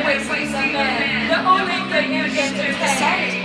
waste of men. The only thing you entertain.